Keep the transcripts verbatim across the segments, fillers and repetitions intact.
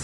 Toulouse.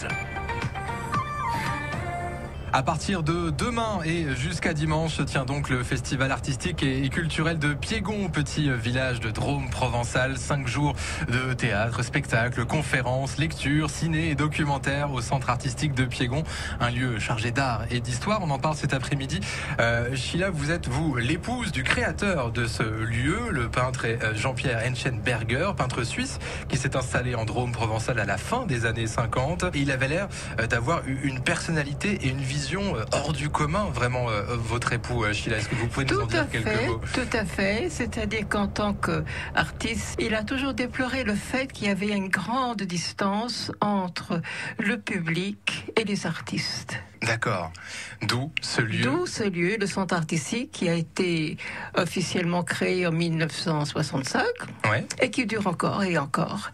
À partir de demain et jusqu'à dimanche tient donc le festival artistique et culturel de Piégon, petit village de Drôme provençal. Cinq jours de théâtre, spectacles, conférences, lectures, ciné et documentaires au centre artistique de Piégon. Un lieu chargé d'art et d'histoire. On en parle cet après-midi. Euh, Sheila, vous êtes, vous, l'épouse du créateur de ce lieu, le peintre Jean-Pierre Enchenberger, peintre suisse, qui s'est installé en Drôme provençal à la fin des années cinquante. Et il avait l'air d'avoir une personnalité et une vision hors du commun, vraiment, euh, votre époux, Sheila. Est-ce que vous pouvez nous Tout en dire à quelques fait, mots? Tout à fait, c'est-à-dire qu'en tant qu'artiste, il a toujours déploré le fait qu'il y avait une grande distance entre le public et les artistes. D'accord. D'où ce lieu D'où ce lieu, le centre artistique, qui a été officiellement créé en mille neuf cent soixante-cinq, ouais. Et qui dure encore et encore.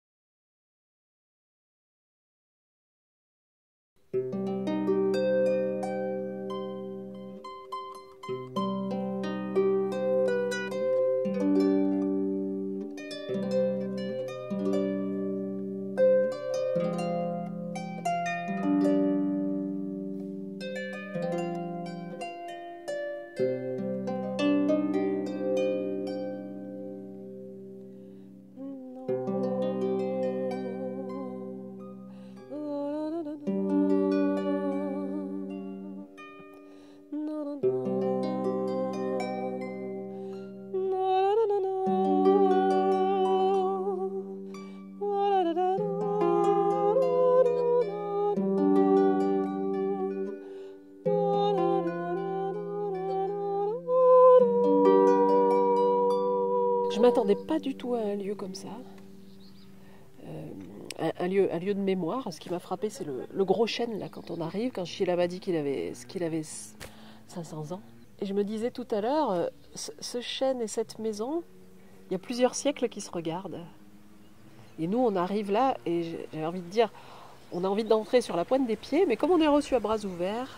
Je m'attendais pas du tout à un lieu comme ça, euh, un, un, lieu, un lieu de mémoire. Ce qui m'a frappé, c'est le, le gros chêne là quand on arrive. Quand Sheila m'a dit qu'il avait, qu'il avait cinq cents ans. Et je me disais tout à l'heure, ce, ce chêne et cette maison, il y a plusieurs siècles qui se regardent. Et nous, on arrive là et j'ai envie de dire, on a envie d'entrer sur la pointe des pieds, mais comme on est reçu à bras ouverts.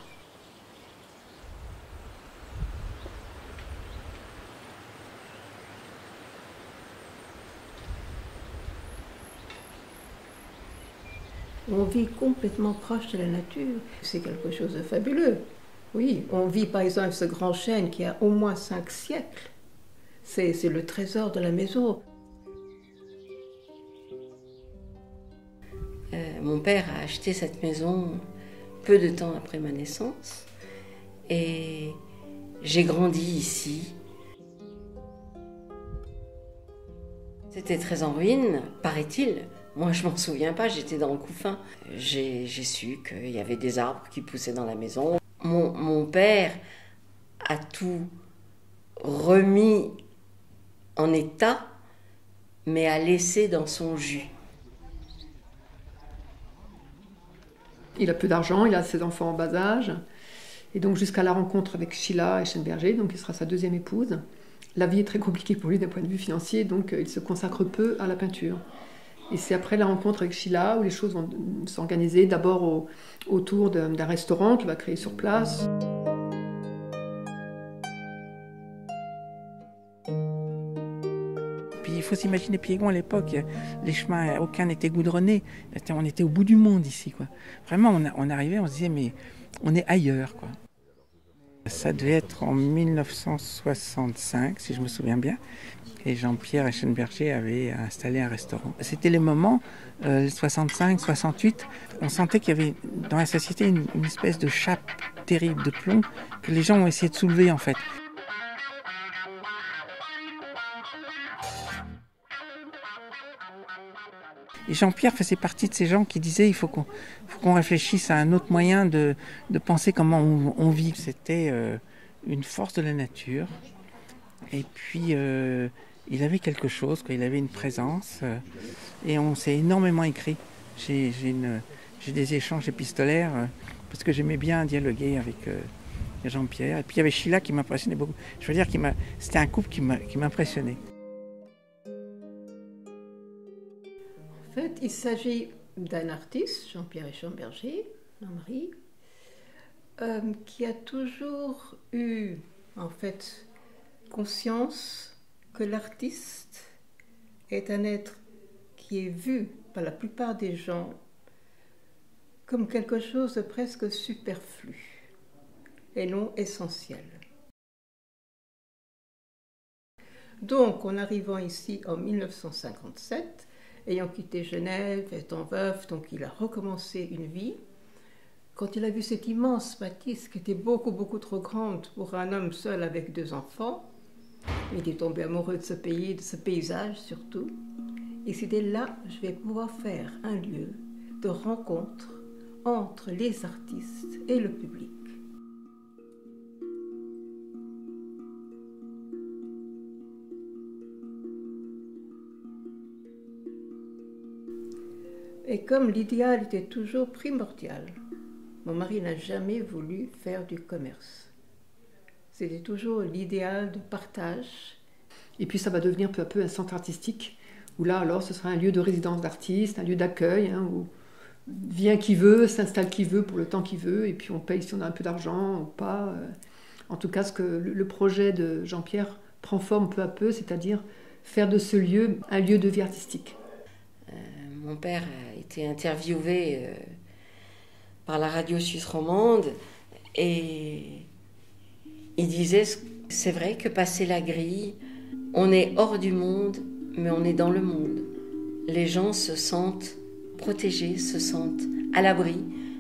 On vit complètement proche de la nature. C'est quelque chose de fabuleux. Oui, on vit par exemple ce grand chêne qui a au moins cinq siècles. C'est, c'est le trésor de la maison. Euh, mon père a acheté cette maison peu de temps après ma naissance. Et j'ai grandi ici. C'était très en ruine, paraît-il. Moi, je m'en souviens pas, j'étais dans le couffin. J'ai, j'ai su qu'il y avait des arbres qui poussaient dans la maison. Mon, mon père a tout remis en état, mais a laissé dans son jus. Il a peu d'argent, il a ses enfants en bas âge. Et donc jusqu'à la rencontre avec Sheila Enchenberger, donc il sera sa deuxième épouse, la vie est très compliquée pour lui d'un point de vue financier, donc il se consacre peu à la peinture. Et c'est après la rencontre avec Sheila où les choses vont s'organiser, d'abord au, autour d'un, d'un restaurant qu'il va créer sur place. Puis il faut s'imaginer Piégon à l'époque, les chemins, aucun n'était goudronné, on était au bout du monde ici, quoi. Vraiment, on, on arrivait, on se disait, mais on est ailleurs, quoi. Ça devait être en mille neuf cent soixante-cinq, si je me souviens bien. Et Jean-Pierre Enchenberger avait installé un restaurant. C'était les moments, euh, soixante-cinq, soixante-huit, on sentait qu'il y avait dans la société une, une espèce de chape terrible de plomb que les gens ont essayé de soulever en fait. Et Jean-Pierre faisait partie de ces gens qui disaient il faut qu'on, faut qu'on réfléchisse à un autre moyen de, de penser comment on, on vit. C'était euh, une force de la nature. Et puis, euh, il avait quelque chose, quoi. Il avait une présence. Euh, et on s'est énormément écrit. J'ai, j'ai, une, j'ai des échanges épistolaires euh, parce que j'aimais bien dialoguer avec euh, Jean-Pierre. Et puis, il y avait Sheila qui m'impressionnait beaucoup. Je veux dire, qui m'a, c'était un couple qui, m'a, qui m'impressionnait. En fait, il s'agit d'un artiste, Jean-Pierre Enchenberger, Jean-Marie, euh, qui a toujours eu, en fait, conscience que l'artiste est un être qui est vu par la plupart des gens comme quelque chose de presque superflu et non essentiel. Donc, en arrivant ici en mille neuf cent cinquante-sept, ayant quitté Genève, étant veuf, donc il a recommencé une vie. Quand il a vu cette immense bâtisse qui était beaucoup, beaucoup trop grande pour un homme seul avec deux enfants, il est tombé amoureux de ce pays, de ce paysage surtout. Et c'était là, je vais pouvoir faire un lieu de rencontre entre les artistes et le public. Et comme l'idéal était toujours primordial, mon mari n'a jamais voulu faire du commerce. C'était toujours l'idéal de partage. Et puis ça va devenir peu à peu un centre artistique, où là alors ce sera un lieu de résidence d'artistes, un lieu d'accueil, hein, où vient qui veut, s'installe qui veut pour le temps qu'il veut, et puis on paye si on a un peu d'argent ou pas. En tout cas, ce que le projet de Jean-Pierre prend forme peu à peu, c'est-à-dire faire de ce lieu un lieu de vie artistique. Euh, mon père a été interviewé euh, par la radio suisse romande et il disait, c'est vrai que passé la grille, on est hors du monde, mais on est dans le monde. Les gens se sentent protégés, se sentent à l'abri.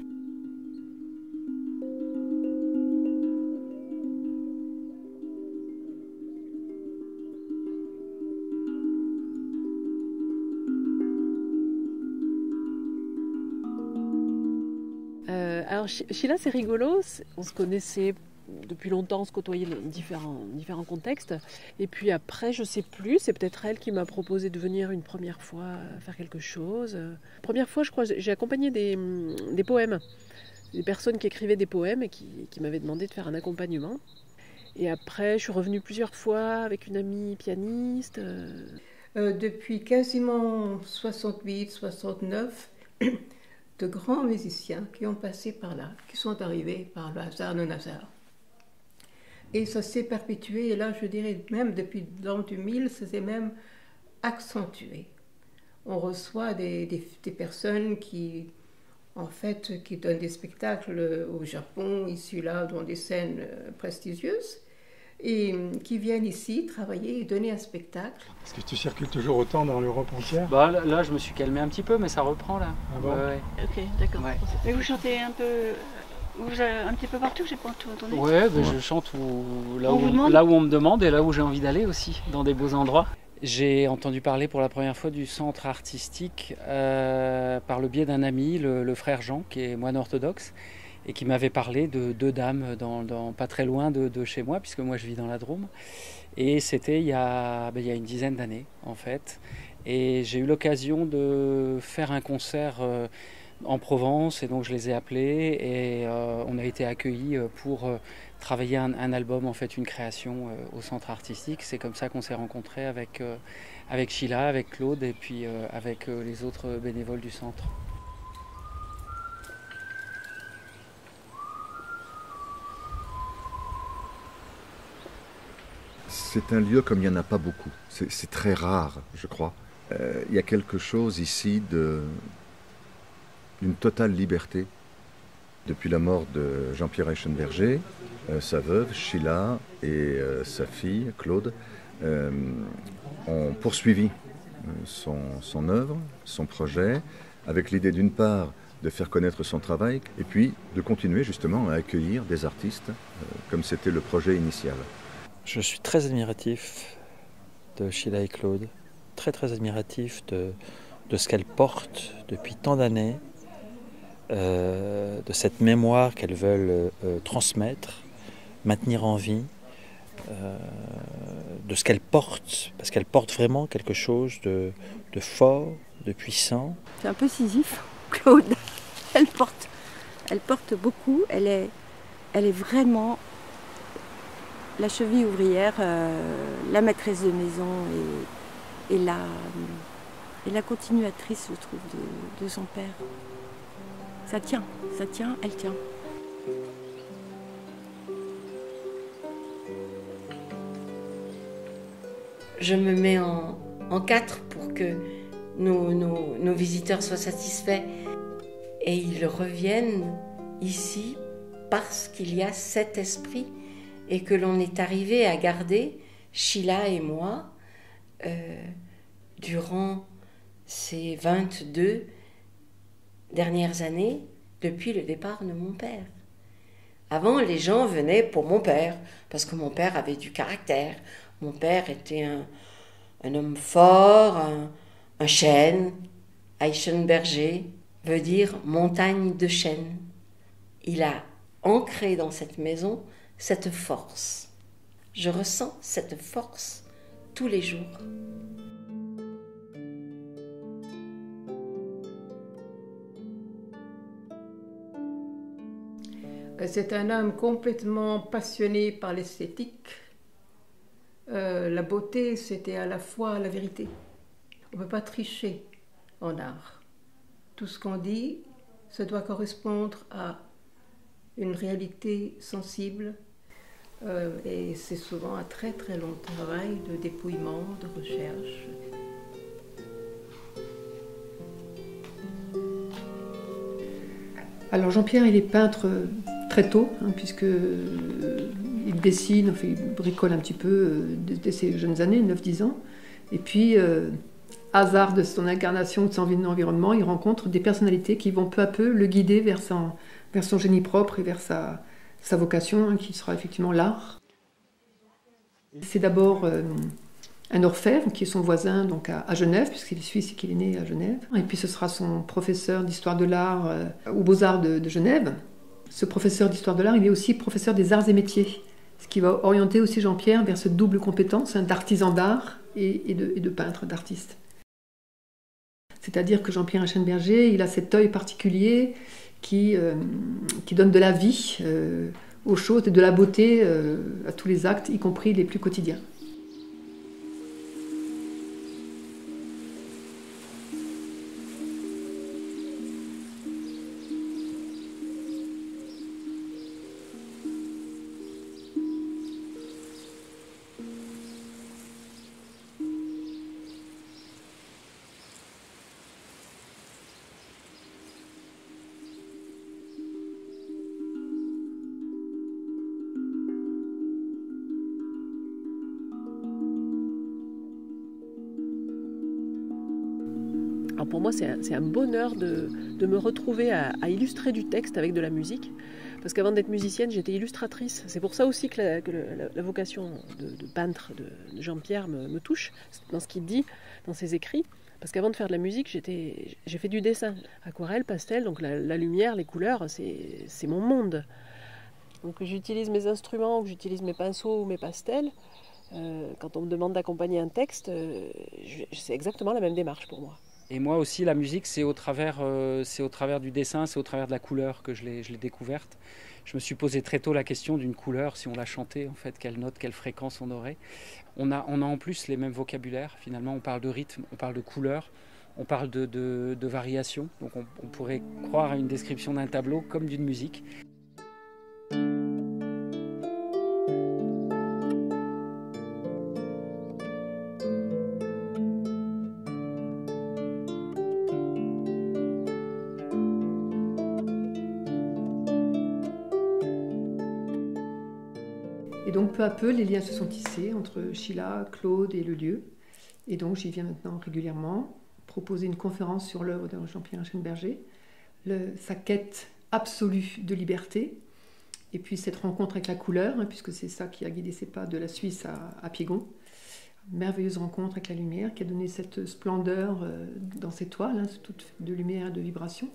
Euh, alors Sheila, c'est rigolo, on se connaissait depuis longtemps, on se côtoyait dans différents, différents contextes. Et puis après, je ne sais plus, c'est peut-être elle qui m'a proposé de venir une première fois faire quelque chose. Première fois, je crois, j'ai accompagné des, des poèmes, des personnes qui écrivaient des poèmes et qui, qui m'avaient demandé de faire un accompagnement. Et après, je suis revenue plusieurs fois avec une amie pianiste. Euh, depuis quasiment soixante-huit soixante-neuf, de grands musiciens qui ont passé par là, qui sont arrivés par le hasard non hasard. Et ça s'est perpétué, et là je dirais même depuis l'an deux mille, ça s'est même accentué. On reçoit des, des, des personnes qui, en fait, qui donnent des spectacles au Japon, ici là, dans des scènes prestigieuses, et qui viennent ici travailler et donner un spectacle. Est-ce que tu circules toujours autant dans l'Europe entière? Bah là, là, je me suis calmé un petit peu, mais ça reprend là. Ah bon? Ouais, ouais. Ok, d'accord. Ouais. Mais vous chantez un peu, vous un petit peu partout, j'ai pas tout entendu. Ouais, bah, ouais. Je chante où, là, on où, là où on me demande et là où j'ai envie d'aller aussi, dans des beaux endroits. J'ai entendu parler pour la première fois du centre artistique euh, par le biais d'un ami, le, le frère Jean, qui est moine orthodoxe, et qui m'avait parlé de deux dames dans, dans, pas très loin de, de chez moi, puisque moi je vis dans la Drôme. Et c'était il y a, ben, il y a une dizaine d'années, en fait. Et j'ai eu l'occasion de faire un concert euh, en Provence, et donc je les ai appelés, et euh, on a été accueillis pour euh, travailler un, un album, en fait, une création euh, au centre artistique. C'est comme ça qu'on s'est rencontrés avec, euh, avec Sheila, avec Claude, et puis euh, avec euh, les autres bénévoles du centre. C'est un lieu comme il n'y en a pas beaucoup. C'est, c'est très rare, je crois. Euh, il y a quelque chose ici de, d'une totale liberté. Depuis la mort de Jean-Pierre Eschenberger, euh, sa veuve, Sheila, et euh, sa fille, Claude, euh, ont poursuivi son, son œuvre, son projet, avec l'idée d'une part de faire connaître son travail, et puis de continuer justement à accueillir des artistes, euh, comme c'était le projet initial. Je suis très admiratif de Sheila et Claude, très très admiratif de, de ce qu'elles portent depuis tant d'années, euh, de cette mémoire qu'elles veulent euh, transmettre, maintenir en vie, euh, de ce qu'elles portent, parce qu'elles portent vraiment quelque chose de, de fort, de puissant. C'est un peu Sisyphe, Claude. Elle porte, elle porte beaucoup, elle est, elle est vraiment la cheville ouvrière, euh, la maîtresse de maison et, et, la, et la continuatrice, je trouve, de, de son père. Ça tient, ça tient, elle tient. Je me mets en, en quatre pour que nos, nos, nos visiteurs soient satisfaits. et ils reviennent ici parce qu'il y a cet esprit et que l'on est arrivé à garder, Sheila et moi, euh, durant ces vingt-deux dernières années, depuis le départ de mon père. Avant, les gens venaient pour mon père, parce que mon père avait du caractère. Mon père était un, un homme fort, un, un chêne. Eichenberger veut dire montagne de chêne. Il a ancré dans cette maison cette force. Je ressens cette force tous les jours. C'est un homme complètement passionné par l'esthétique. Euh, la beauté, c'était à la fois la vérité. On ne peut pas tricher en art. Tout ce qu'on dit, ça doit correspondre à une réalité sensible. Euh, et c'est souvent un très très long travail de dépouillement, de recherche. Alors Jean-Pierre, il est peintre très tôt, hein, puisque euh, il dessine, enfin, il bricole un petit peu euh, dès, dès ses jeunes années, neuf dix ans. Et puis, euh, hasard de son incarnation, de son environnement, il rencontre des personnalités qui vont peu à peu le guider vers son, vers son génie propre et vers sa, sa vocation, hein, qui sera effectivement l'art. C'est d'abord euh, un orfèvre, qui est son voisin donc à, à Genève, puisqu'il est suisse et qu'il est né à Genève. Et puis ce sera son professeur d'histoire de l'art euh, aux Beaux-Arts de, de Genève. Ce professeur d'histoire de l'art, il est aussi professeur des arts et métiers, ce qui va orienter aussi Jean-Pierre vers cette double compétence, hein, d'artisan d'art et, et, de, et de peintre, d'artiste. C'est-à-dire que Jean-Pierre Eichenberger, il a cet œil particulier qui, euh, qui donne de la vie euh, aux choses et de la beauté euh, à tous les actes, y compris les plus quotidiens. Alors pour moi, c'est un, c'est un bonheur de, de me retrouver à, à illustrer du texte avec de la musique. Parce qu'avant d'être musicienne, j'étais illustratrice. C'est pour ça aussi que la, que la, la vocation de, de peintre de, de Jean-Pierre me, me touche, dans ce qu'il dit, dans ses écrits. Parce qu'avant de faire de la musique, j'étais, j'ai fait du dessin. Aquarelle, pastel, donc la, la lumière, les couleurs, c'est, c'est mon monde. Donc j'utilise mes instruments, que j'utilise mes pinceaux ou mes pastels. Euh, quand on me demande d'accompagner un texte, euh, je, c'est exactement la même démarche pour moi. Et moi aussi, la musique, c'est au travers, euh, c'est au travers du dessin, c'est au travers de la couleur que je l'ai, je l'ai découverte. Je me suis posé très tôt la question d'une couleur, si on la chantait, en fait, quelle note, quelle fréquence on aurait. On a, on a en plus les mêmes vocabulaires, finalement, on parle de rythme, on parle de couleur, on parle de, de, de variation. Donc on, on pourrait croire à une description d'un tableau comme d'une musique. Et donc peu à peu, les liens se sont tissés entre Sheila, Claude et le lieu. Et donc j'y viens maintenant régulièrement proposer une conférence sur l'œuvre de Jean-Pierre Eichenberger, le, sa quête absolue de liberté, et puis cette rencontre avec la couleur, hein, puisque c'est ça qui a guidé ses pas de la Suisse à, à Piégon. Merveilleuse rencontre avec la lumière qui a donné cette splendeur euh, dans ces toiles, hein, toute de lumière et de vibration.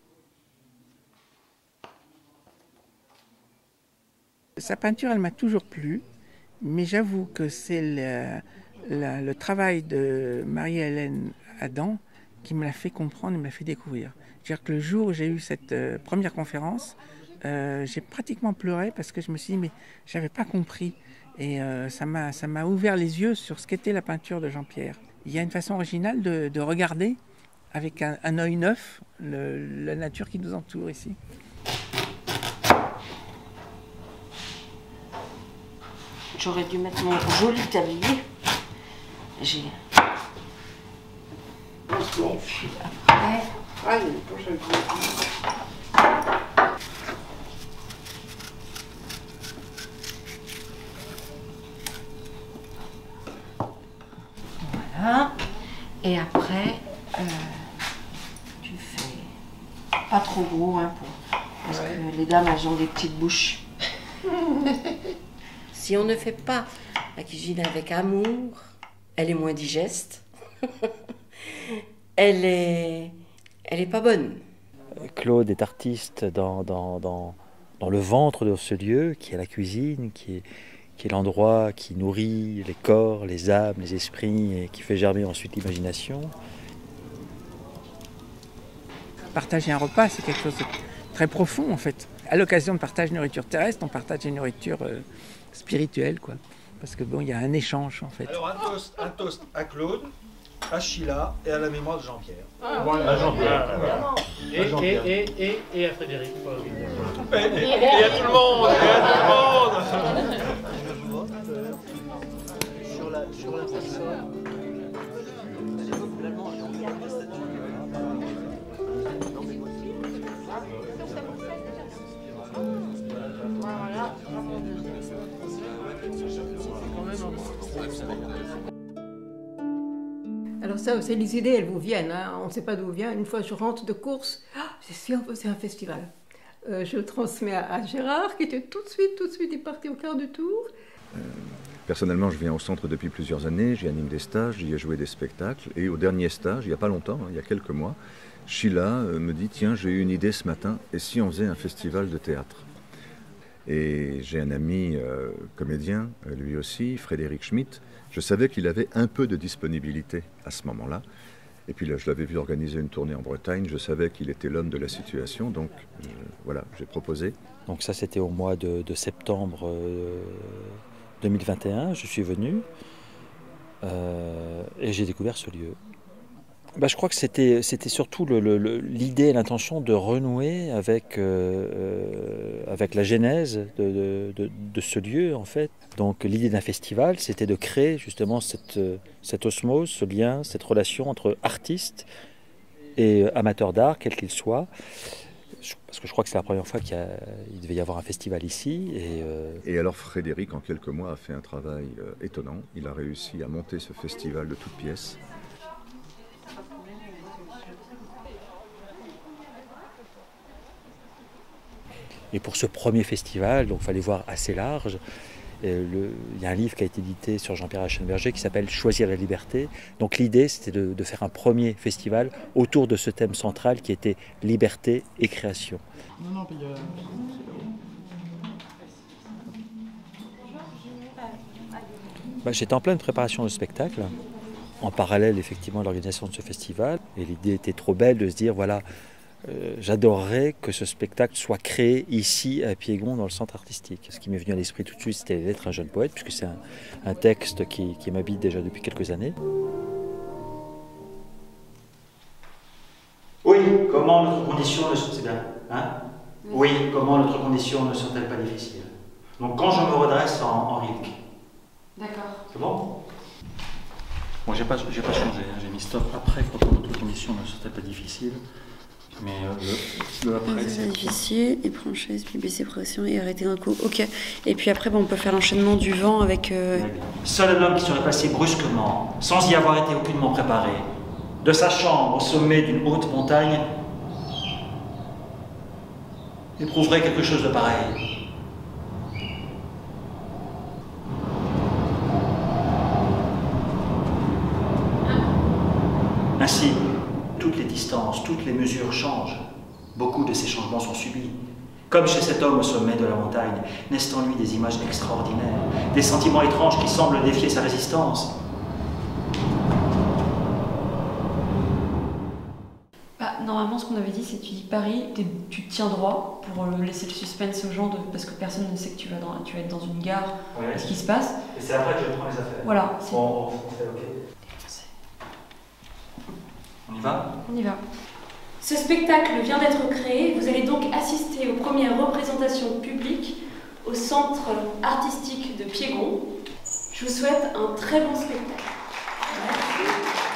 Sa peinture, elle m'a toujours plu, mais j'avoue que c'est le, le, le travail de Marie-Hélène Adam qui me l'a fait comprendre et me l'a fait découvrir. C'est-à-dire que le jour où j'ai eu cette euh, première conférence, euh, j'ai pratiquement pleuré parce que je me suis dit, mais j'avais pas compris. Et euh, ça m'a, ça m'a ouvert les yeux sur ce qu'était la peinture de Jean-Pierre. Il y a une façon originale de, de regarder avec un, un œil neuf le, la nature qui nous entoure ici. J'aurais dû mettre mon joli tablier. J'ai... Et puis après... Ah, il y a une poche avec Et après, euh, tu fais pas trop gros, hein, pour, parce ouais. que les dames, elles ont des petites bouches. Si on ne fait pas la cuisine avec amour, elle est moins digeste. elle est, elle est pas bonne. Claude est artiste dans, dans, dans, dans le ventre de ce lieu, qui est la cuisine, qui est, qui est l'endroit qui nourrit les corps, les âmes, les esprits, et qui fait germer ensuite l'imagination. Partager un repas, c'est quelque chose de très profond en fait. À l'occasion de partage de nourriture terrestre, on partage une nourriture euh, spirituelle, quoi. Parce que bon, il y a un échange en fait. Alors un toast, un toast à Claude, à Sheila et à la mémoire de Jean-Pierre. Ah, voilà. À Jean-Pierre. Voilà. Et, et, et, et, et à Frédéric. Et, et, et, et à tout le monde. Et à tout le monde. Sur la, sur la Alors ça, c'est les idées, elles vous viennent, hein. On ne sait pas d'où vient. Une fois je rentre de course, ah, c'est sûr, c'est un festival. Euh, je le transmets à, à Gérard, qui était tout de suite, tout de suite, il est parti au quart de tour. Euh, personnellement, je viens au centre depuis plusieurs années, j'y anime des stages, j'y ai joué des spectacles. Et au dernier stage, il n'y a pas longtemps, hein, il y a quelques mois, Sheila euh, me dit, tiens, j'ai eu une idée ce matin, et si on faisait un festival de théâtre? Et j'ai un ami euh, comédien, euh, lui aussi, Frédéric Schmitt. Je savais qu'il avait un peu de disponibilité à ce moment-là. Et puis là, je l'avais vu organiser une tournée en Bretagne. Je savais qu'il était l'homme de la situation. Donc je, voilà, j'ai proposé. Donc ça, c'était au mois de, de septembre euh, deux mille vingt et un. Je suis venu euh, et j'ai découvert ce lieu. Bah, je crois que c'était, c'était surtout le, le, l'idée et l'intention de renouer avec, euh, avec la genèse de, de, de ce lieu, en fait. Donc l'idée d'un festival, c'était de créer justement cette, cette osmose, ce lien, cette relation entre artistes et amateurs d'art, quel qu'il soit. Parce que je crois que c'est la première fois qu'il y a, il devait y avoir un festival ici. Et, euh... et alors Frédéric, en quelques mois, a fait un travail euh, étonnant. Il a réussi à monter ce festival de toutes pièces. Et pour ce premier festival, donc il fallait voir assez large. Et le, il y a un livre qui a été édité sur Jean-Pierre Aschenberger qui s'appelle « Choisir la liberté ». Donc l'idée, c'était de, de faire un premier festival autour de ce thème central qui était liberté et création. Non, non, puis, euh... bah, j'étais en pleine préparation de spectacle, en parallèle effectivement de l'organisation de ce festival. Et l'idée était trop belle de se dire, voilà, Euh, j'adorerais que ce spectacle soit créé ici à Piégon dans le centre artistique. Ce qui m'est venu à l'esprit tout de suite, c'était d'être un jeune poète, puisque c'est un, un texte qui, qui m'habite déjà depuis quelques années. Oui, comment notre condition ne sont bien, hein oui, comment notre condition ne sont-elles pas difficiles? Donc quand je me redresse en, en Rilke. D'accord. C'est bon? Bon, j'ai pas, j'ai pas changé, hein. J'ai mis stop après, quand notre condition ne sont-elles pas difficiles. Mais euh, le, le après, c'est difficile, et prendre chaise, puis baisser pression et arrêter d'un coup. Ok. Et puis après, bon, on peut faire l'enchaînement du vent avec. Euh... Seul un homme qui serait passé brusquement, sans y avoir été aucunement préparé, de sa chambre au sommet d'une haute montagne, éprouverait quelque chose de pareil. Ainsi, toutes les distances, toutes les mesures changent. Beaucoup de ces changements sont subis. Comme chez cet homme au sommet de la montagne, naissent en lui des images extraordinaires, des sentiments étranges qui semblent défier sa résistance. Bah, normalement, ce qu'on avait dit, c'est que tu dis Paris, tu te tiens droit pour laisser le suspense aux gens, de, parce que personne ne sait que tu vas, dans, tu vas être dans une gare, ouais. Ce qui se passe. Et c'est après que je prends les affaires. Voilà. On, on, on fait OK. On y va ? On y va. Ce spectacle vient d'être créé. Vous allez donc assister aux premières représentations publiques au Centre artistique de Piégon. Je vous souhaite un très bon spectacle. Merci.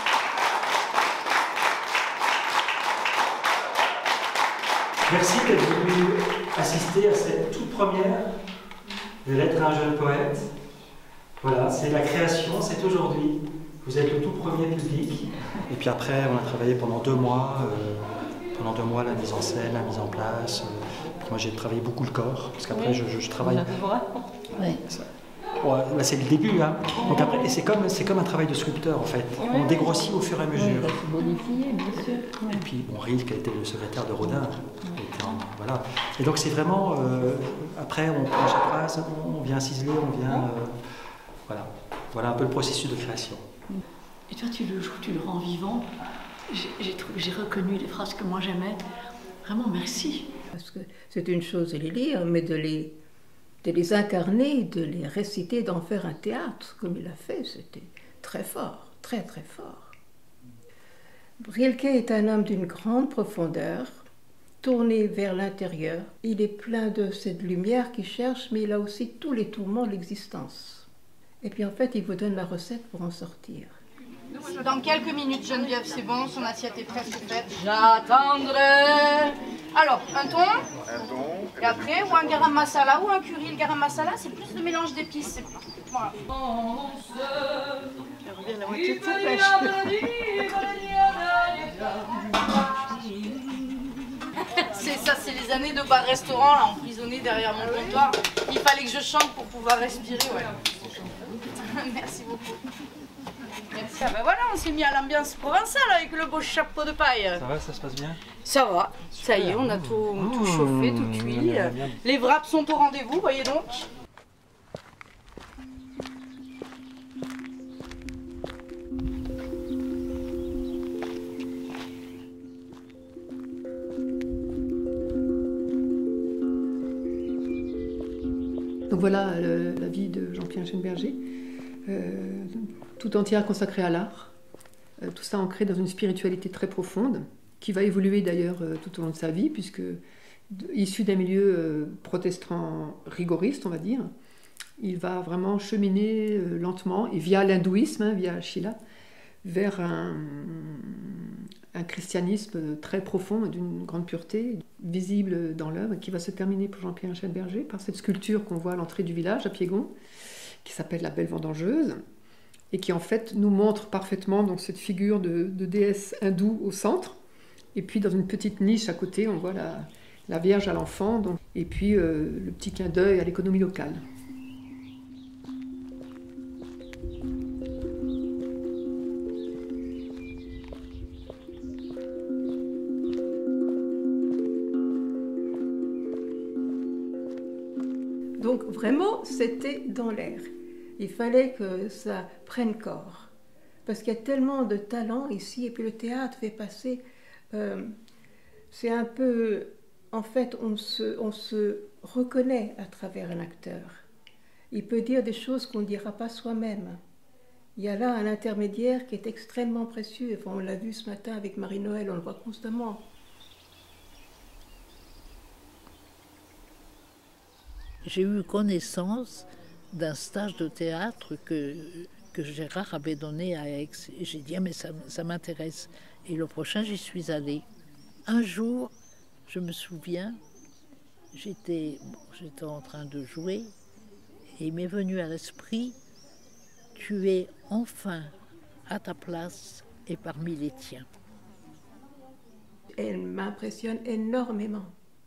Merci d'être venu assister à cette toute première de Lettres à un jeune poète. Voilà, c'est la création, c'est aujourd'hui. Vous êtes le tout premier public. Et puis après, on a travaillé pendant deux mois. Euh, pendant deux mois, la mise en scène, la mise en place. Euh, moi, j'ai travaillé beaucoup le corps. Parce qu'après, oui. je, je, je travaille... Oui. Ça, ouais, bah, c'est le début. Hein. Donc après, c'est comme, c'est comme un travail de sculpteur, en fait. Oui. On dégrossit au fur et à mesure. Oui, c'est bonifié, bien sûr. Oui. Et puis, bon, Rilke a été le secrétaire de Rodin. Et, en, voilà. Et donc, c'est vraiment... Euh, après, on prend chaque phrase, on vient ciseler, on vient... Euh, voilà. Voilà un peu le processus de création. Et toi, tu le joues, tu le rends vivant. J'ai reconnu les phrases que moi j'aimais. Vraiment, merci. Parce que c'est une chose de les lire, mais de les, de les incarner, de les réciter, d'en faire un théâtre, comme il a fait, c'était très fort, très très fort. Rilke est un homme d'une grande profondeur, tourné vers l'intérieur. Il est plein de cette lumière qu'il cherche, mais il a aussi tous les tourments de l'existence. Et puis en fait, il vous donne la recette pour en sortir. Dans quelques minutes, Geneviève, c'est bon, son assiette est presque faite. J'attendrai. Alors, un thon. Un thon. Et après, ou un garam masala ou un curry. Le garam masala, c'est plus de mélange d'épices. Voilà. La moitié de sa pêche. C'est ça, c'est les années de bar-restaurant, là, emprisonné derrière mon comptoir. Il fallait que je chante pour pouvoir respirer, ouais. Merci beaucoup. Merci. Ah ben voilà, on s'est mis à l'ambiance provençale avec le beau chapeau de paille. Ça va, ça se passe bien? Ça va, ça y est, on a tout, mmh, tout chauffé, tout cuit. Les wraps sont au rendez-vous, voyez donc. Donc voilà le, la vie de Jean-Pierre Schellenberger. Euh, tout entière consacrée à l'art, euh, tout ça ancré dans une spiritualité très profonde, qui va évoluer d'ailleurs euh, tout au long de sa vie, puisque issu d'un milieu euh, protestant rigoriste, on va dire, il va vraiment cheminer euh, lentement, et via l'hindouisme, hein, via Sheila, vers un, un christianisme très profond, d'une grande pureté, visible dans l'œuvre, qui va se terminer pour Jean-Pierre Schellenberger par cette sculpture qu'on voit à l'entrée du village, à Piégon, qui s'appelle la Belle Vendangeuse, et qui en fait nous montre parfaitement donc, cette figure de, de déesse hindoue au centre, et puis dans une petite niche à côté, on voit la, la Vierge à l'enfant, donc, et puis euh, le petit clin d'œil à l'économie locale. Donc vraiment, c'était dans l'air. Il fallait que ça prenne corps. Parce qu'il y a tellement de talent ici, et puis le théâtre fait passer... Euh, c'est un peu... En fait, on se, on se reconnaît à travers un acteur. Il peut dire des choses qu'on ne dira pas soi-même. Il y a là un intermédiaire qui est extrêmement précieux. Enfin, on l'a vu ce matin avec Marie-Noël, on le voit constamment. J'ai eu connaissance d'un stage de théâtre que, que Gérard avait donné à Aix. Et j'ai dit, ah, mais ça, ça m'intéresse. Et le prochain, j'y suis allée. Un jour, je me souviens, j'étais bon, j'étais en train de jouer et il m'est venu à l'esprit, tu es enfin à ta place et parmi les tiens. Elle m'impressionne énormément.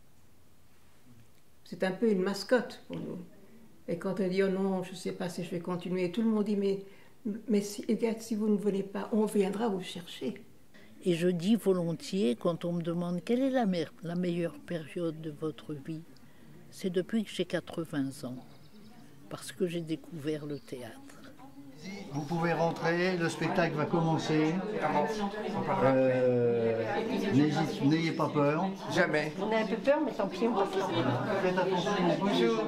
C'est un peu une mascotte pour nous. Et quand on dit, oh non, je ne sais pas si je vais continuer, tout le monde dit, mais, mais si, si vous ne venez pas, on viendra vous chercher. Et je dis volontiers, quand on me demande quelle est la, me la meilleure période de votre vie, c'est depuis que j'ai quatre-vingts ans, parce que j'ai découvert le théâtre. Vous pouvez rentrer, le spectacle va commencer. Euh, N'ayez pas peur. Jamais. On a un peu peur, mais tant pis, on va faire. Faites attention. Bonjour.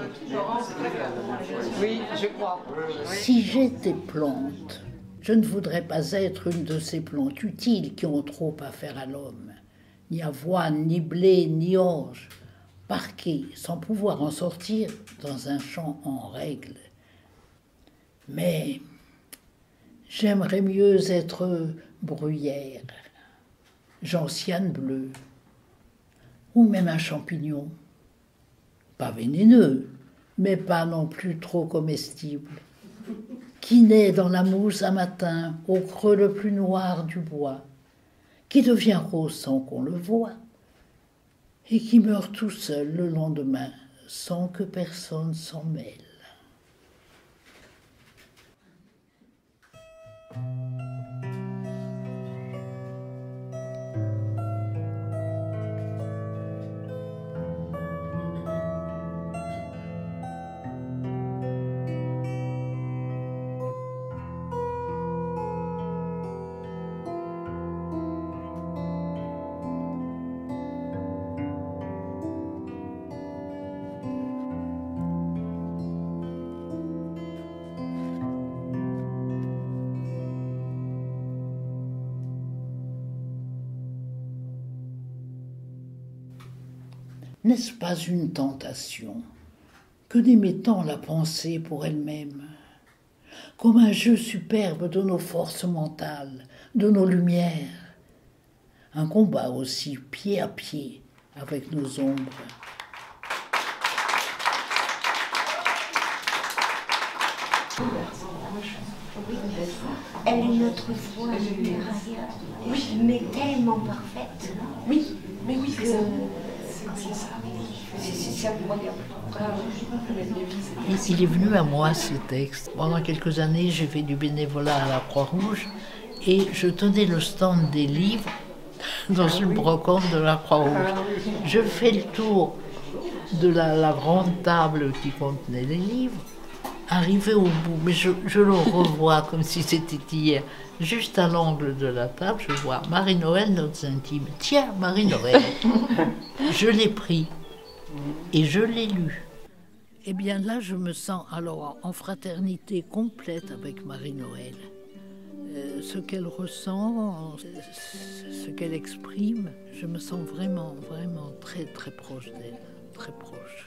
Oui, je crois. Si j'étais plante, je ne voudrais pas être une de ces plantes utiles qui ont trop à faire à l'homme. Ni avoine, ni blé, ni orge. Parqués, sans pouvoir en sortir dans un champ en règle. Mais j'aimerais mieux être bruyère, gentiane bleue, ou même un champignon. Pas vénéneux, mais pas non plus trop comestible, qui qui naît dans la mousse un matin, au creux le plus noir du bois, qui devient rose sans qu'on le voie, et qui meurt tout seul le lendemain, sans que personne s'en mêle. N'est-ce pas une tentation que d'aimer tant la pensée pour elle-même, comme un jeu superbe de nos forces mentales, de nos lumières, un combat aussi pied à pied avec nos ombres. Elle est notre voix lumière, oui, mais tellement parfaite. Oui, mais oui, que... c'est ça. C'est incroyable. Il est venu à moi, ce texte. Pendant quelques années, j'ai fait du bénévolat à la Croix-Rouge et je tenais le stand des livres dans une brocante de la Croix-Rouge. Je fais le tour de la, la grande table qui contenait les livres. Arrivé au bout, mais je, je le revois comme si c'était hier. Juste à l'angle de la table, je vois Marie-Noël, notre intime. Tiens, Marie-Noël. Je l'ai pris et je l'ai lu. Eh bien là, je me sens alors en fraternité complète avec Marie-Noël. Euh, ce qu'elle ressent, ce qu'elle exprime, je me sens vraiment, vraiment très, très proche d'elle, très proche.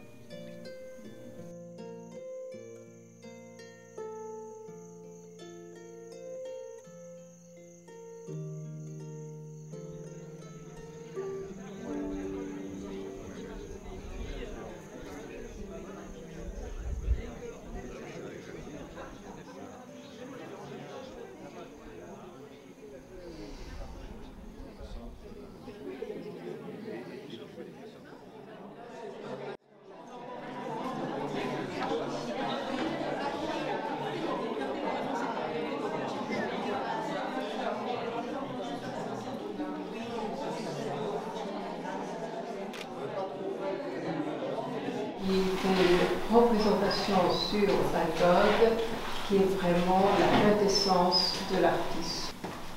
Il fait une représentation sur Van Gogh qui est vraiment la quintessence de l'artiste.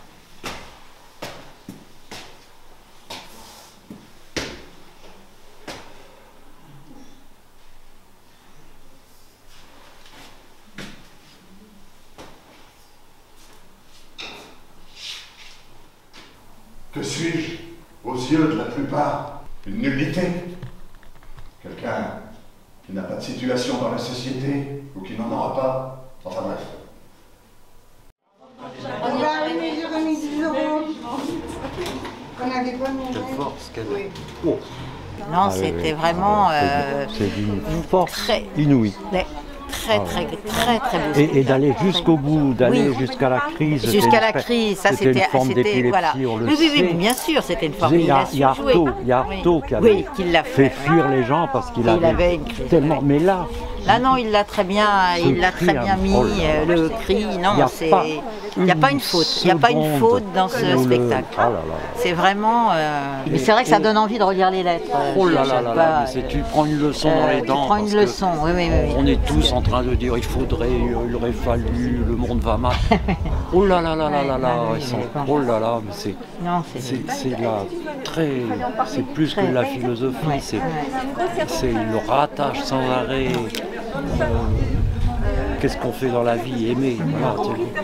Que suis-je aux yeux de la plupart? Une nullité? Quelqu'un qui n'a pas de situation dans la société ou qui n'en aura pas? Enfin bref. On va arriver, j'ai remis dix euros. On n'avait pas de Quelle force, quelle... Oui. Oh. Non, Ah, c'était oui, oui. vraiment Ah, euh, c'est d'une force très, inouïe. très, très, Ah, très, oui. très, très beau Et, spectacle. et d'aller jusqu'au bout, d'aller Oui. jusqu'à la crise. c'était Jusqu'à une la espèce- crise, ça c'était c'était, une forme c'était, d'épilepsie, voilà. on le oui, oui, oui, sait. bien sûr, c'était une forme. Il y a, il y a a su jouer. Artaud, il y a Artaud Oui. qui avait Oui, qui l'a fait, fait fuir les gens parce qu'il Il avait, avait écrit. tellement. Mais là, Là, non, il l'a très bien, Ce il l'a cri, très bien hein, mis, oh là là. euh, le cri. Il y Non, a c'est, pas il n'y a pas une faute, il n'y a pas une seconde faute dans ce où le- spectacle. Ah là là. C'est vraiment. euh, Mais c'est vrai que ça donne envie de relire les lettres. euh, Oh je là sais là là pas, là, mais c'est- tu prends une leçon dans euh, les tu dents. prends une parce que leçon, oui, oui, oui, oui. On est tous en train de dire il faudrait, il aurait fallu, le monde va mal. Oh là là là là là là, ils sont. Oh là là, mais c'est. Non, c'est. C'est c'est là très. C'est plus que Très. de la philosophie, Ouais, c'est ouais. c'est le ratage sans arrêt. Euh, Qu'est-ce qu'on fait dans la vie? Aimer. Voilà, tu sais.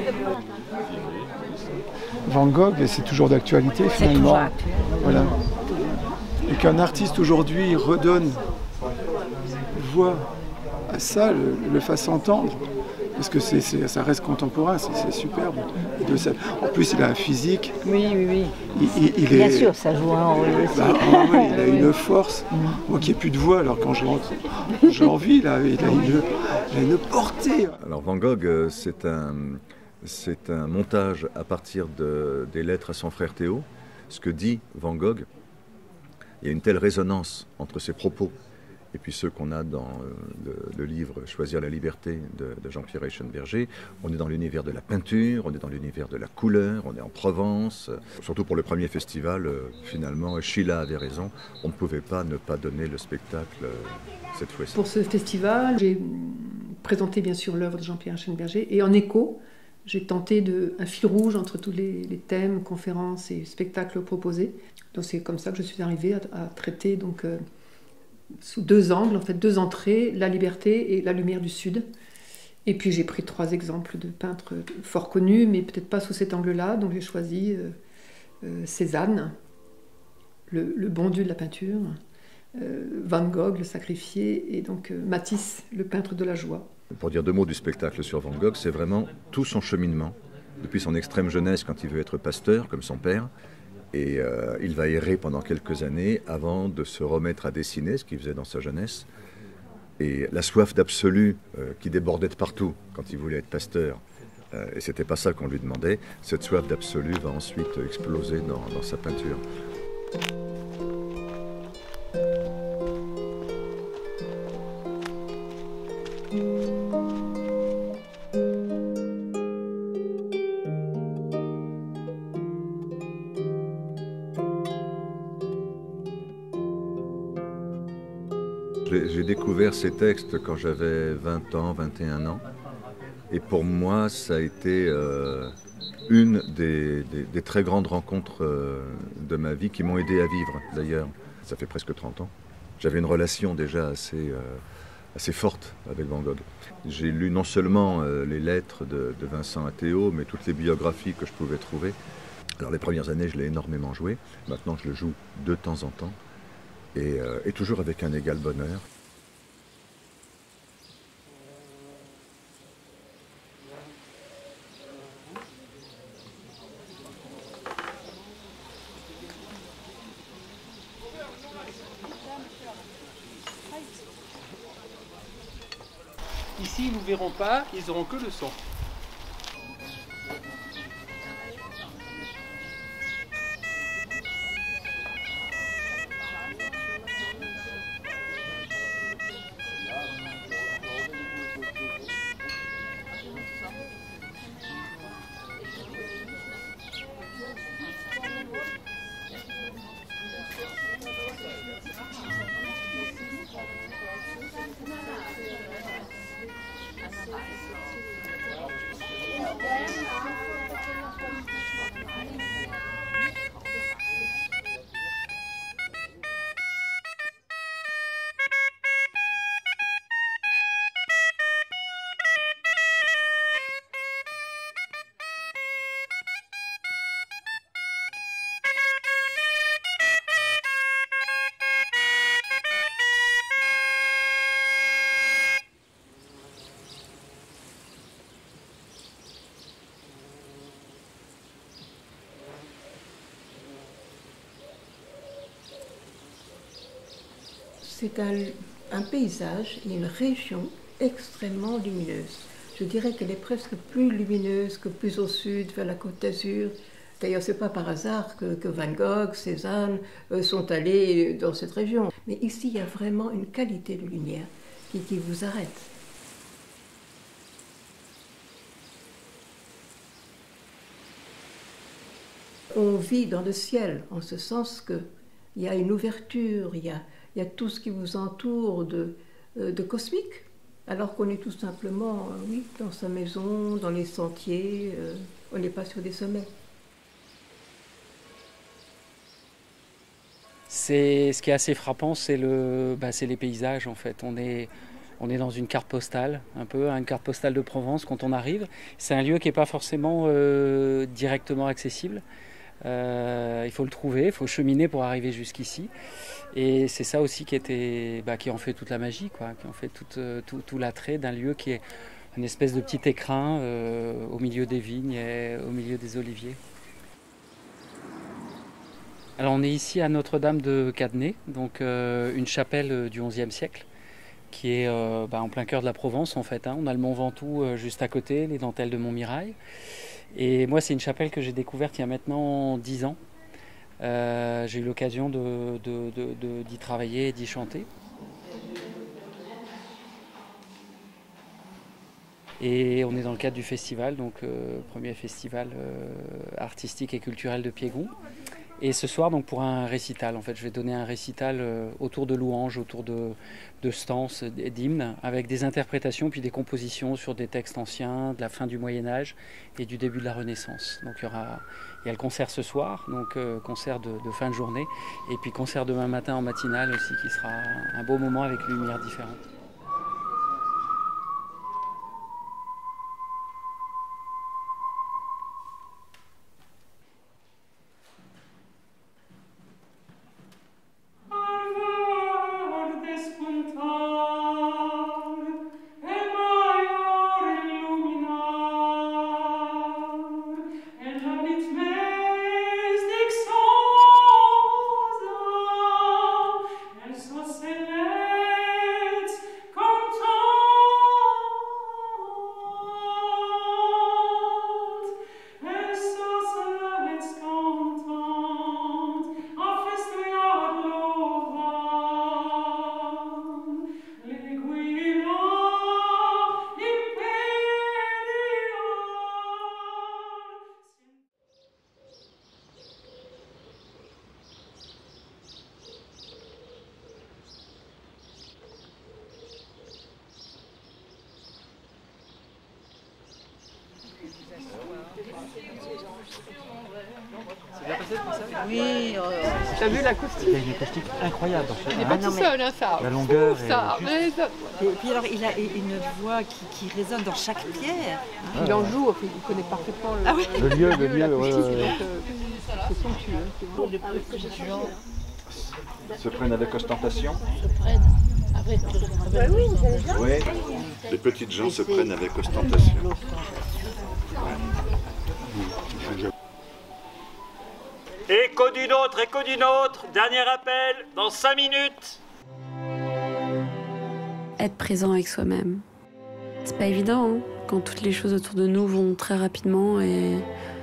Van Gogh, c'est toujours d'actualité finalement. toujours actuel. Voilà. Et qu'un artiste aujourd'hui redonne voix à ça, le, le fasse entendre, parce que c'est, c'est, ça reste contemporain, c'est, c'est superbe. De cette... En plus, il a un physique. Oui, oui, oui. Il, il, il Bien est... sûr, ça joue un rôle aussi. Bah, ah ouais, il a une force. Mm. Moi qui n'ai plus de voix, alors quand je rentre, j'ai envie, là, il, a une, il a une portée. Alors Van Gogh, c'est un, c'est un montage à partir de, des lettres à son frère Théo. Ce que dit Van Gogh, il y a une telle résonance entre ses propos et puis ceux qu'on a dans le, le livre « Choisir la liberté » de, de Jean-Pierre Eichenberger. On est dans l'univers de la peinture, on est dans l'univers de la couleur, on est en Provence. Surtout pour le premier festival, finalement, Sheila avait raison, on ne pouvait pas ne pas donner le spectacle cette fois-ci. Pour ce festival, j'ai présenté bien sûr l'œuvre de Jean-Pierre Eichenberger et en écho, j'ai tenté de, un fil rouge entre tous les, les thèmes, conférences et spectacles proposés. Donc c'est comme ça que je suis arrivée à, à traiter donc, euh, sous deux angles, en fait deux entrées, la liberté et la lumière du Sud. Et puis j'ai pris trois exemples de peintres fort connus, mais peut-être pas sous cet angle-là. Donc j'ai choisi euh, euh, Cézanne, le, le bon Dieu de la peinture, euh, Van Gogh, le sacrifié, et donc euh, Matisse, le peintre de la joie. Pour dire deux mots du spectacle sur Van Gogh, c'est vraiment tout son cheminement, depuis son extrême jeunesse quand il veut être pasteur, comme son père, et euh, il va errer pendant quelques années avant de se remettre à dessiner, ce qu'il faisait dans sa jeunesse, et la soif d'absolu euh, qui débordait de partout quand il voulait être pasteur, euh, et c'était pas ça qu'on lui demandait, cette soif d'absolu va ensuite exploser dans, dans sa peinture. J'ai découvert ces textes quand j'avais vingt ans, vingt et un ans. Et pour moi, ça a été euh, une des, des, des très grandes rencontres euh, de ma vie qui m'ont aidé à vivre, d'ailleurs. Ça fait presque trente ans. J'avais une relation déjà assez, euh, assez forte avec Van Gogh. J'ai lu non seulement euh, les lettres de, de Vincent à Théo, mais toutes les biographies que je pouvais trouver. Alors les premières années, je l'ai énormément joué. Maintenant, je le joue de temps en temps. Et, euh, et toujours avec un égal bonheur. Ici, ils ne nous verront pas, ils n'auront que le son. C'est un, un paysage et une région extrêmement lumineuse. Je dirais qu'elle est presque plus lumineuse que plus au sud, vers la Côte d'Azur. D'ailleurs, ce n'est pas par hasard que, que Van Gogh, Cézanne euh, sont allés dans cette région. Mais ici, il y a vraiment une qualité de lumière qui, qui vous arrête. On vit dans le ciel, en ce sens qu'il y a une ouverture, il y a, il y a tout ce qui vous entoure de, de cosmique, alors qu'on est tout simplement, oui, dans sa maison, dans les sentiers, euh, on n'est pas sur des sommets. C'est, ce qui est assez frappant, c'est, le, bah, c'est les paysages en fait. On est, on est dans une carte postale, un peu, une carte postale de Provence quand on arrive. C'est un lieu qui n'est pas forcément euh, directement accessible. Euh, il faut le trouver, il faut cheminer pour arriver jusqu'ici. Et c'est ça aussi qui, était, bah, qui en fait toute la magie, quoi, qui en fait tout, tout, tout l'attrait d'un lieu qui est un espèce de petit écrin euh, au milieu des vignes et au milieu des oliviers. Alors on est ici à Notre-Dame de Cadenet, donc euh, une chapelle du onzième siècle qui est euh, bah, en plein cœur de la Provence en fait. Hein. On a le Mont Ventoux euh, juste à côté, les dentelles de Montmirail. Et moi c'est une chapelle que j'ai découverte il y a maintenant dix ans. Euh, j'ai eu l'occasion de, de, de, de, d'y travailler et d'y chanter. Et on est dans le cadre du festival, donc euh, premier festival euh, artistique et culturel de Piégon. Et ce soir, donc pour un récital, en fait, je vais donner un récital euh, autour de louanges, autour de, de stances, d'hymnes, avec des interprétations puis des compositions sur des textes anciens, de la fin du Moyen-Âge et du début de la Renaissance. Donc il y aura, il y a le concert ce soir, donc euh, concert de, de fin de journée, et puis concert demain matin en matinale aussi, qui sera un beau moment avec lumière différente. C'est bien passé tout ça? Oui. Euh, T'as vu l'acoustique? Il y a une acoustique incroyable dans ce Il n'est pas tout seul, hein, ça. La longueur Ouf, ça est... résonne. Et puis alors, il a une voix qui, qui résonne dans chaque pierre. Ah, il en joue, enfin, il connaît parfaitement le, ah oui. le lieu, le lieu, ouais, ouais, ouais. C'est somptueux. Se prennent avec ostentation. Se prennent avec, avec oui, oui, les petites gens se prennent avec ostentation. Écho d'une autre, écho d'une autre, dernier appel, dans cinq minutes. Être présent avec soi-même. C'est pas évident, hein, quand toutes les choses autour de nous vont très rapidement et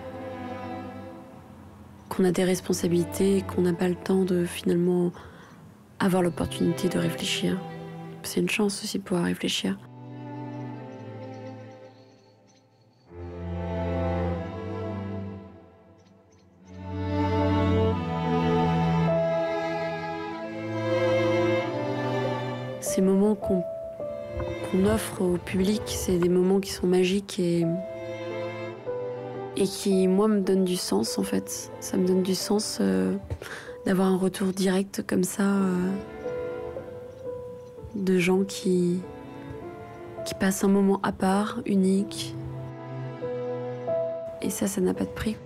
qu'on a des responsabilités et qu'on n'a pas le temps de finalement avoir l'opportunité de réfléchir. C'est une chance aussi de pouvoir réfléchir. Ces moments qu'on qu'on offre au public, c'est des moments qui sont magiques et, et qui, moi, me donnent du sens, en fait. Ça me donne du sens euh, d'avoir un retour direct comme ça euh, de gens qui, qui passent un moment à part, unique. Et ça, ça n'a pas de prix.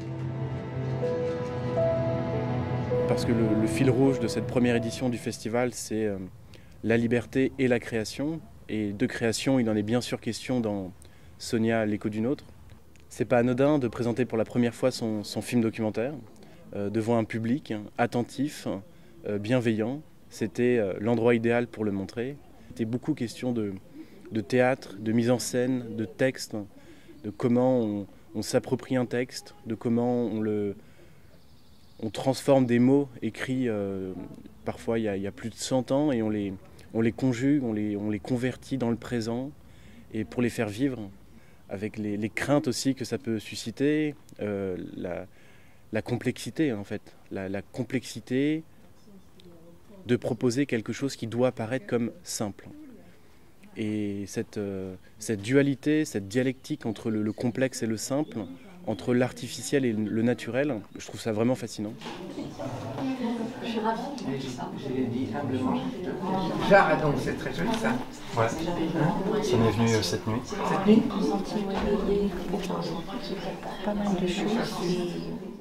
Parce que le, le fil rouge de cette première édition du festival, c'est euh, la liberté et la création. Et de création, il en est bien sûr question dans Sonia, l'écho d'une autre. C'est pas anodin de présenter pour la première fois son, son film documentaire euh, devant un public hein, attentif, euh, bienveillant. C'était euh, l'endroit idéal pour le montrer. C'était beaucoup question de, de théâtre, de mise en scène, de texte, de comment on, on s'approprie un texte, de comment on, le, on transforme des mots écrits euh, parfois il y, a, il y a plus de cent ans et on les... On les conjugue, on les, on les convertit dans le présent et pour les faire vivre, avec les, les craintes aussi que ça peut susciter, euh, la, la complexité en fait, la, la complexité de proposer quelque chose qui doit paraître comme simple. Et cette, euh, cette dualité, cette dialectique entre le, le complexe et le simple, entre l'artificiel et le naturel, je trouve ça vraiment fascinant. Je suis ravie. J'ai dit humblement. Jarre, donc c'est très joli ça. Ouais. Hein? Ça m'est venu euh, cette nuit. Cette nuit Sentiment éveillé, pas mal de choses.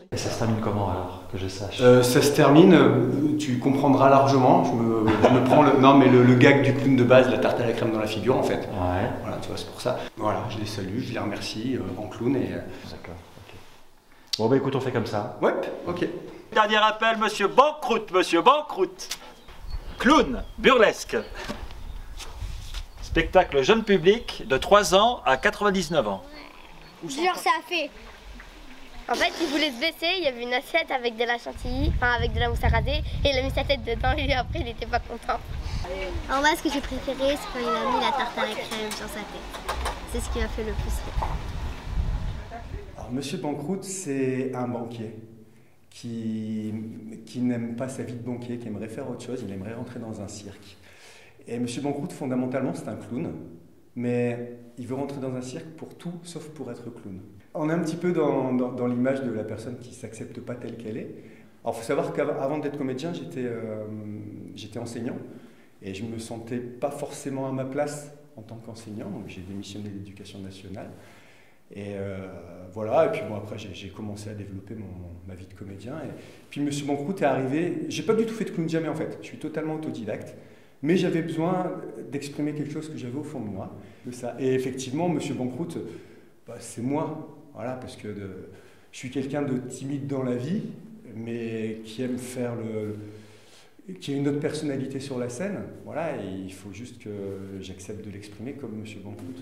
Et ça se termine comment alors, que je sache? euh, Ça se termine, euh, tu comprendras largement, je me, je me prends le... Non mais le, le gag du clown de base, la tarte à la crème dans la figure en fait. Ouais. Voilà, tu vois, c'est pour ça. Voilà, je les salue, je les remercie euh, en clown et... Euh... D'accord, ok. Bon bah écoute, on fait comme ça. Ouais, ok. Dernier appel, monsieur Banqueroute, monsieur Banqueroute. Clown, burlesque. Spectacle jeune public de trois ans à quatre-vingt-dix-neuf ans. Genre ça a fait. En fait, il voulait se baisser, il y avait une assiette avec de la chantilly, enfin avec de la mousse à raser, et il a mis sa tête dedans et après il n'était pas content. En vrai, ce que j'ai préféré, c'est quand il a mis la tarte à la crème sur sa tête. C'est ce qui m'a fait le plus rire. Alors, monsieur Banqueroute, c'est un banquier qui, qui n'aime pas sa vie de banquier, qui aimerait faire autre chose, il aimerait rentrer dans un cirque. Et monsieur Banqueroute, fondamentalement, c'est un clown, mais il veut rentrer dans un cirque pour tout, sauf pour être clown. On est un petit peu dans, dans, dans l'image de la personne qui ne s'accepte pas telle qu'elle est. Alors, il faut savoir qu'avant d'être comédien, j'étais euh, j'étais enseignant, et je ne me sentais pas forcément à ma place en tant qu'enseignant, donc j'ai démissionné de l'Éducation nationale. Et euh, voilà, et puis bon, après j'ai commencé à développer mon, mon, ma vie de comédien. Et puis monsieur Banqueroute est arrivé, j'ai pas du tout fait de clown jamais en fait, je suis totalement autodidacte. Mais j'avais besoin d'exprimer quelque chose que j'avais au fond de moi. De ça. Et effectivement, monsieur Banqueroute, bah, c'est moi. Voilà, parce que de, je suis quelqu'un de timide dans la vie, mais qui aime faire le... qui a une autre personnalité sur la scène. Voilà, et il faut juste que j'accepte de l'exprimer comme monsieur Banqueroute.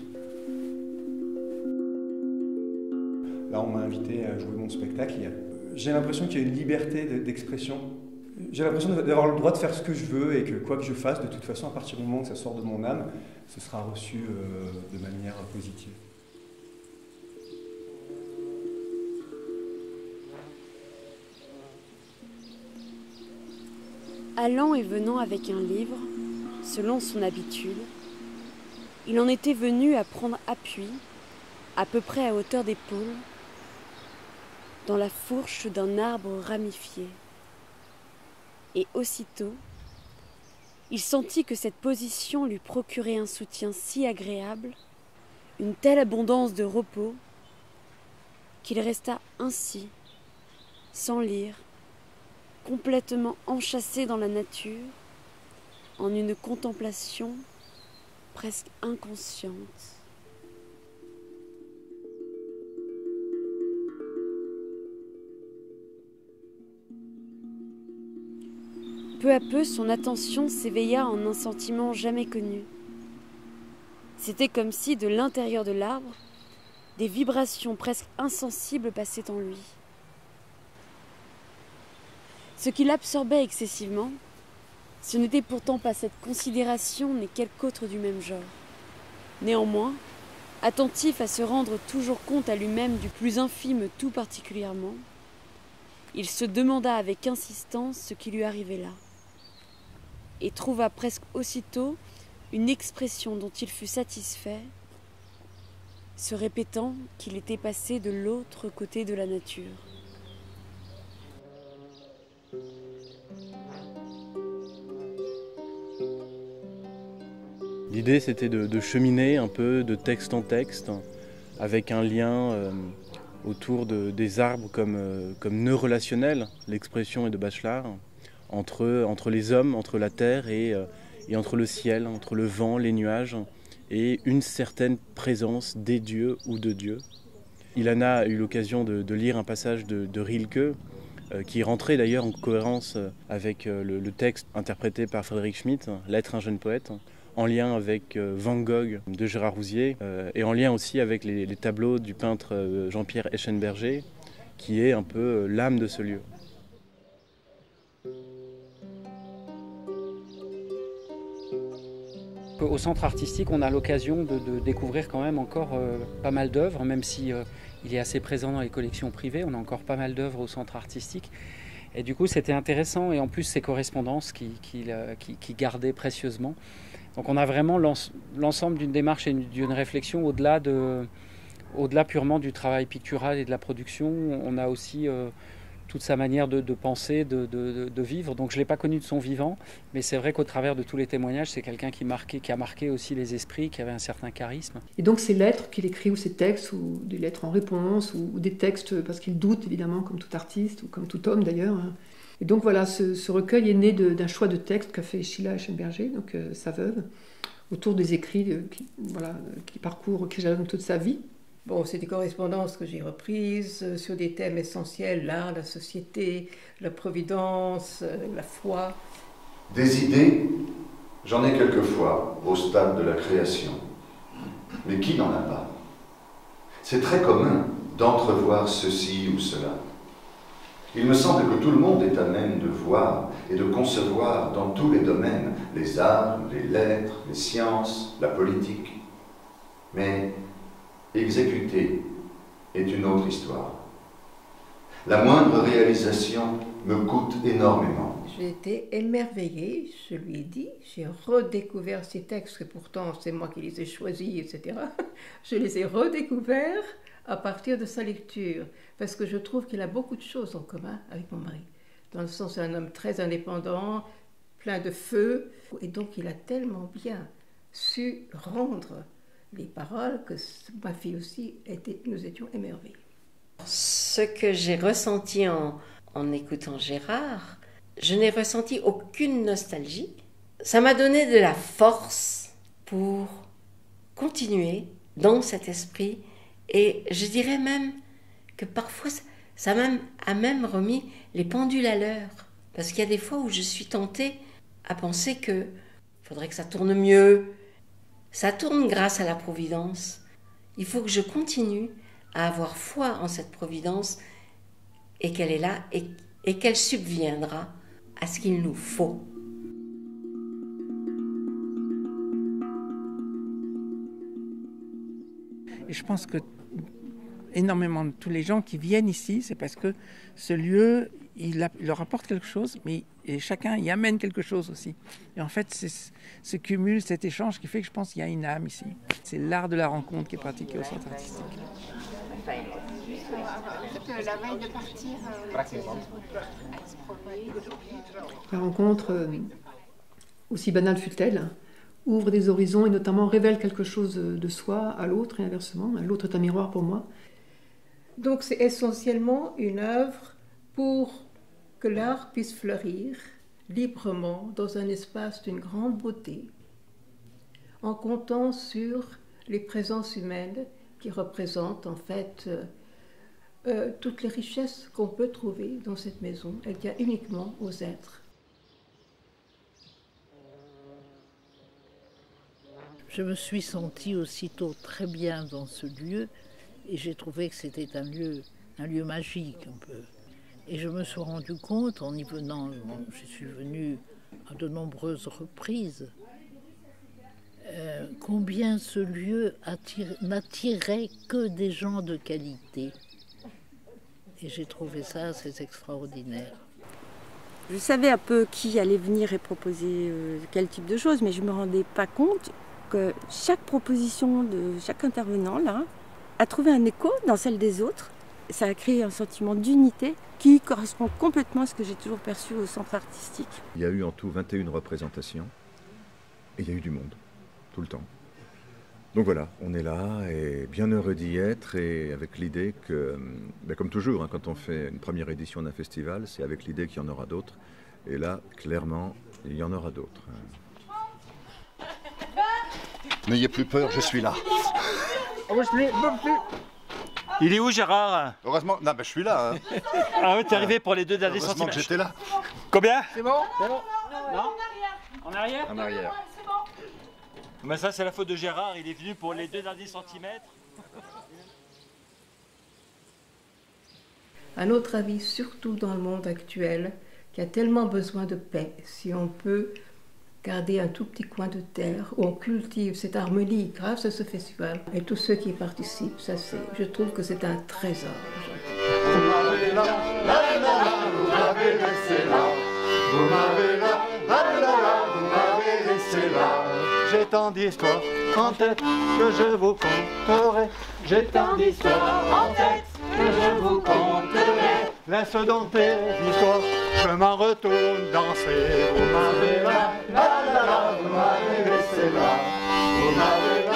Là, on m'a invité à jouer mon spectacle. J'ai l'impression qu'il y a une liberté d'expression. J'ai l'impression d'avoir le droit de faire ce que je veux et que quoi que je fasse, de toute façon, à partir du moment où ça sort de mon âme, ce sera reçu euh, de manière positive. Allant et venant avec un livre, selon son habitude, il en était venu à prendre appui, à peu près à hauteur d'épaule, dans la fourche d'un arbre ramifié. Et aussitôt, il sentit que cette position lui procurait un soutien si agréable, une telle abondance de repos, qu'il resta ainsi, sans lire, complètement enchâssé dans la nature, en une contemplation presque inconsciente. Peu à peu, son attention s'éveilla en un sentiment jamais connu. C'était comme si, de l'intérieur de l'arbre, des vibrations presque insensibles passaient en lui. Ce qui l'absorbait excessivement, ce n'était pourtant pas cette considération ni quelque autre du même genre. Néanmoins, attentif à se rendre toujours compte à lui-même du plus infime tout particulièrement, il se demanda avec insistance ce qui lui arrivait là, et trouva presque aussitôt une expression dont il fut satisfait, se répétant qu'il était passé de l'autre côté de la nature. L'idée, c'était de, de cheminer un peu de texte en texte, avec un lien euh, autour de, des arbres comme, euh, comme nœud relationnel, l'expression est de Bachelard, entre, entre les hommes, entre la terre et, euh, et entre le ciel, entre le vent, les nuages, et une certaine présence des dieux ou de Dieu. Ilana a eu l'occasion de, de lire un passage de, de Rilke, euh, qui rentrait d'ailleurs en cohérence avec euh, le, le texte interprété par Frédéric Schmitt, L'être un jeune poète, en lien avec euh, Van Gogh de Gérard Rousier, euh, et en lien aussi avec les, les tableaux du peintre euh, Jean-Pierre Eschenberger, qui est un peu euh, l'âme de ce lieu. Au centre artistique, on a l'occasion de, de découvrir quand même encore euh, pas mal d'œuvres, même si euh, il est assez présent dans les collections privées, on a encore pas mal d'œuvres au centre artistique. Et du coup, c'était intéressant, et en plus, ces correspondances qui, qui, qui, qui gardaient précieusement. Donc on a vraiment l'ensemble d'une démarche et d'une réflexion au-delà de, au-delà purement du travail pictural et de la production. On a aussi euh, toute sa manière de, de penser, de, de, de vivre. Donc je ne l'ai pas connu de son vivant, mais c'est vrai qu'au travers de tous les témoignages, c'est quelqu'un qui, marquait, qui a marqué aussi les esprits, qui avait un certain charisme. Et donc ces lettres qu'il écrit, ou ces textes, ou des lettres en réponse, ou, ou des textes parce qu'il doute évidemment, comme tout artiste, ou comme tout homme d'ailleurs. Et donc voilà, ce, ce recueil est né d'un choix de textes qu'a fait Sheila Eschenberger, donc euh, sa veuve, autour des écrits euh, qui, voilà, qui parcourent, qui jalonnent toute sa vie. Bon, c'est des correspondances que j'ai reprises sur des thèmes essentiels, l'art, la société, la providence, la foi. Des idées, j'en ai quelquefois au stade de la création. Mais qui n'en a pas? C'est très commun d'entrevoir ceci ou cela. Il me semble que tout le monde est à même de voir et de concevoir dans tous les domaines, les arts, les lettres, les sciences, la politique. Mais exécuter est une autre histoire. La moindre réalisation me coûte énormément. J'ai été émerveillée, je lui ai dit, j'ai redécouvert ces textes, que pourtant c'est moi qui les ai choisis, et cetera. Je les ai redécouverts à partir de sa lecture, parce que je trouve qu'il a beaucoup de choses en commun avec mon mari. Dans le sens, c'est un homme très indépendant, plein de feu, et donc il a tellement bien su rendre les paroles que ma fille aussi, était, nous étions émerveillés. Ce que j'ai ressenti en, en écoutant Gérard, je n'ai ressenti aucune nostalgie. Ça m'a donné de la force pour continuer dans cet esprit. Et je dirais même que parfois, ça même, a même remis les pendules à l'heure. Parce qu'il y a des fois où je suis tentée à penser qu'il faudrait que ça tourne mieux. Ça tourne grâce à la Providence. Il faut que je continue à avoir foi en cette Providence et qu'elle est là et, et qu'elle subviendra à ce qu'il nous faut. Et je pense que énormément de tous les gens qui viennent ici, c'est parce que ce lieu, il, a, il leur apporte quelque chose, mais et chacun y amène quelque chose aussi. Et en fait, c'est ce cumul, cet échange qui fait que je pense qu'il y a une âme ici. C'est l'art de la rencontre qui est pratiqué au centre artistique. La veille de partir, la rencontre, aussi banale fut-elle, ouvre des horizons et notamment révèle quelque chose de soi à l'autre et inversement. L'autre est un miroir pour moi. Donc c'est essentiellement une œuvre pour que l'art puisse fleurir librement dans un espace d'une grande beauté, en comptant sur les présences humaines qui représentent en fait euh, euh, toutes les richesses qu'on peut trouver dans cette maison. Elle tient uniquement aux êtres. Je me suis sentie aussitôt très bien dans ce lieu et j'ai trouvé que c'était un lieu, un lieu magique un peu. Et je me suis rendu compte en y venant, bon, je suis venue à de nombreuses reprises, euh, combien ce lieu n'attirait que des gens de qualité. Et j'ai trouvé ça assez extraordinaire. Je savais un peu qui allait venir et proposer euh, quel type de choses, mais je ne me rendais pas compte que chaque proposition de chaque intervenant là a trouvé un écho dans celle des autres. Ça a créé un sentiment d'unité qui correspond complètement à ce que j'ai toujours perçu au centre artistique. Il y a eu en tout vingt et une représentations et il y a eu du monde, tout le temps. Donc voilà, on est là et bien heureux d'y être et avec l'idée que, ben comme toujours, hein, quand on fait une première édition d'un festival, c'est avec l'idée qu'il y en aura d'autres. Et là, clairement, il y en aura d'autres. N'ayez plus peur, je suis là. Il est où, Gérard? Heureusement, non, ben, je suis là. Hein. Ah oui, t'es arrivé pour les deux derniers Heureusement centimètres. que j'étais là. Combien? C'est bon? C'est bon. Non? En arrière? En arrière. Mais ça, c'est la faute de Gérard, il est venu pour les deux derniers centimètres. À notre avis, surtout dans le monde actuel, qui a tellement besoin de paix, si on peut garder un tout petit coin de terre où on cultive cette harmonie grâce à ce festival et tous ceux qui y participent, ça c'est, je trouve que c'est un trésor. Vous m'avez là, là, là, là, vous m'avez laissé là. Vous m'avez là, là, là, là, vous m'avez laissé là. J'ai tant d'histoires en tête que je vous conterai. J'ai tant d'histoires en tête que je vous conterai. laisse dompter l'histoire, je m'en retourne danser. Vous m'avez là, là, là, là, vous m'avez laissé là, vous m'avez